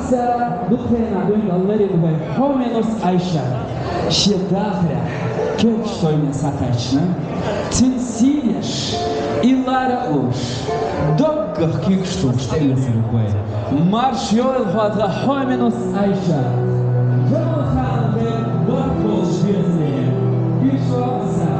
Asa Dukhena dön Allah'ın ve Homenos Ayşe Şedahre kök stoyne sataçna Tinsilyaş İllara uş Doggah kükstuş Telesini koy Marş yol hatra Homenos Ayşe Yolhan ve Bakboz Gözleri Güçlü